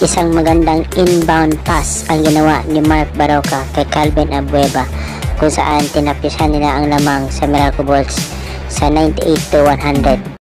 isang magandang inbound pass ang ginawa ni Mark Baroka kay Calvin Abueva, kung saan tinapisan nila ang lamang sa Meralco Bulls sa 98-100.